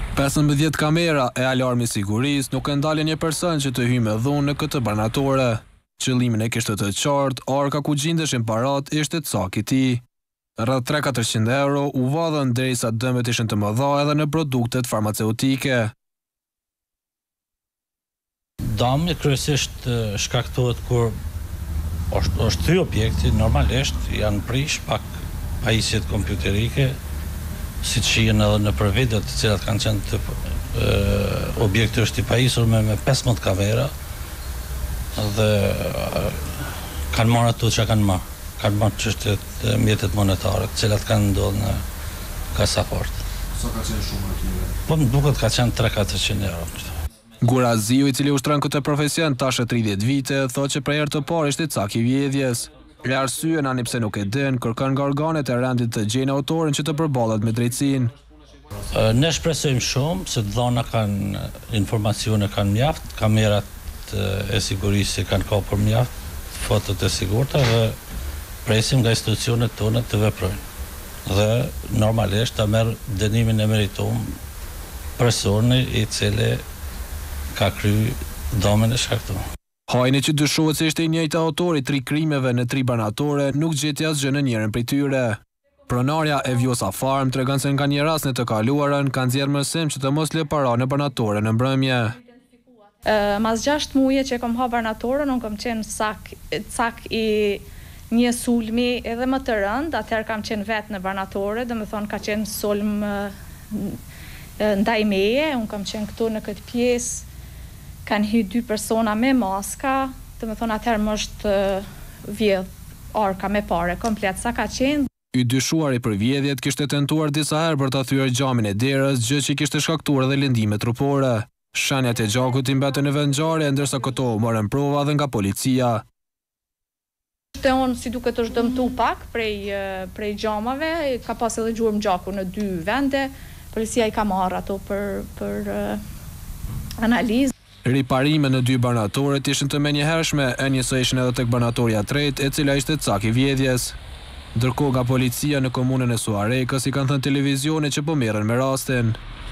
15 kamera e alarmi sigurisë nuk e ndalën një person që të hyjë me dhunë në këtë banatore. Qëllimin e kishte të qartë, arka ku gjindeshin parat ishte caki i tij. Rreth 300-400 euro u vadhën derisa dëmet ishin të mëdha edhe në produktet farmaceutike. Dëmi kryesisht shkaktohet kur është thy objekti, normalisht janë prish pak pajisjet kompjuterike, si që jenë edhe në për videot të cilat kanë qenë të objekti është i pajisur me 15 kamera dhe kanë marrë ato që kanë marrë çështjet e mjetet monetare, të cilat kanë ndodhur në kasaport. Sa ka qenë shumë aty? Po më duket ka qenë 300-400 euro. Guraziu, i cili ushtron këtë profesion tash 30 vite, thotë që për herë të parë ishte caki i vjedhjes. Për arsye ani pse nuk e din, kërkon nga organet e rendit të gjejnë autorin që të përballet me drejtsinë. Ne shpresojmë shumë se dhona kanë informacione kanë mjaft, kamerat e sigurisë kanë kapur mjaft, fotot e sigurta dhe presim nga institucionet tona të veprojnë. Dhe normalisht ta merr dënimin e merituar personi i cili ka kryer dëmin e shkaktuar. Hajni që dyshohet se ishte i njëjtë autori 3 krimeve në 3 banatore nuk gjeti asgjë në njërin prej tyre. Pronarja e Vjosa Farm tregon se nga një rast në të kaluarën kanë nxjerrë mësim që të mos lë para në banatore në mbrëmje. Mas 6 muaj që kam hap banatorën, unë kam qenë cak i një sulmi edhe më të rënd, atëherë kam qenë vetë në banatore, domethënë ka qenë sulm ndaj meje, unë kam qenë këtu në këtë pjesë. Kanë hyrë 2 persona me maska, domethënë atëherë më është vjedh arka me pare komplet sa ka qenë. I dyshuari për vjedhjet kishte tentuar disa herë për ta thyer gjamin e derës, gjë që kishte shkaktuar edhe lëndime trupore. Shenjat e gjakut i mbetën në vendngjarje, ndërsa këto u morën prova dhe nga policia. Unë si duket është dëmtu pak prej gjamave, ka pas edhe gjurmë gjaku në 2 vende, policia i ka marrë ato për analizë. Riparime në 2 banatoret ishin të menjëhershme, e njësoj ishin edhe tek banatoria 3, e cila ishte caki i vjedhjes. Ndërkohë nga policia në komunën e Suarekës i kanë thënë televizionit që po merren me rastin.